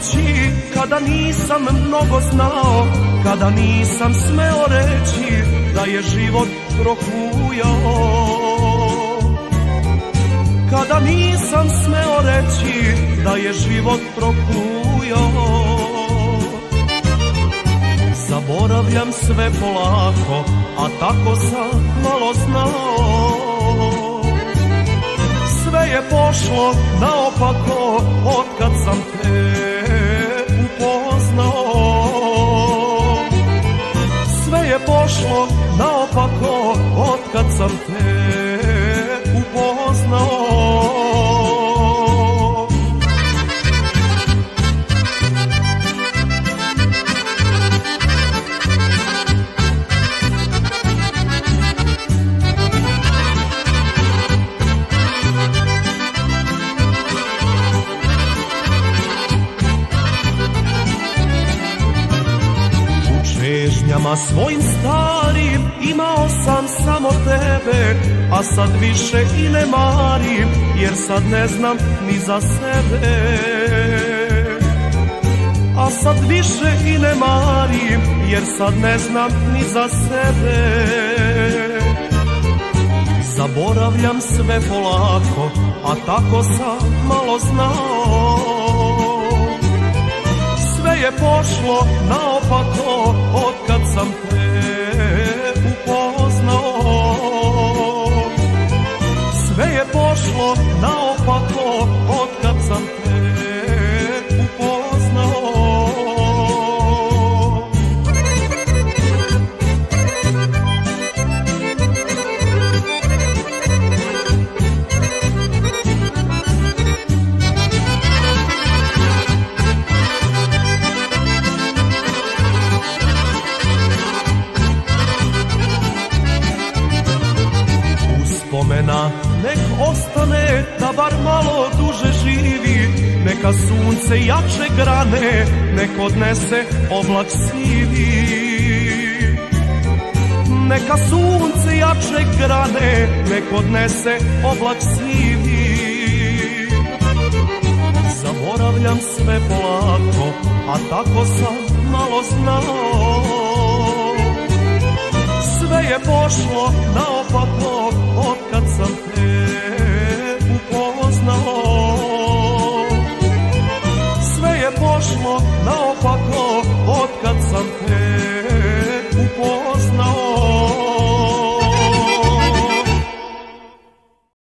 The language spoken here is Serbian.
noći kada nisam mnogo znao, kada nisam smeo reći da je život prohujao. Kada nisam smeo reći da je život prohujao. Zaboravljam sve polako, a tako sam malo znao. Sve je pošlo naopako otkad sam te upoznao. Sve je pošlo naopako otkad sam te upoznao. Čežnjama svojim starim imao sam samo tebe, a sad više i ne marim, jer sad ne znam ni za sebe. A sad više i ne marim, jer sad ne znam ni za sebe. Zaboravljam sve polako, a tako sam malo znao. Sve je pošlo naopako otkad sam te upoznao. Sve je pošlo naopako otkad sam te upoznao. Spomena nek ostane da bar malo duže živi, neka sunce jače grane, nek odnese oblak sivi. Neka sunce jače grane, nek odnese oblak sivi. Zaboravljam sve polako, a tako sam malo znao. Sve je pošlo naopako otkad sam te upoznao. Sve je pošlo naopako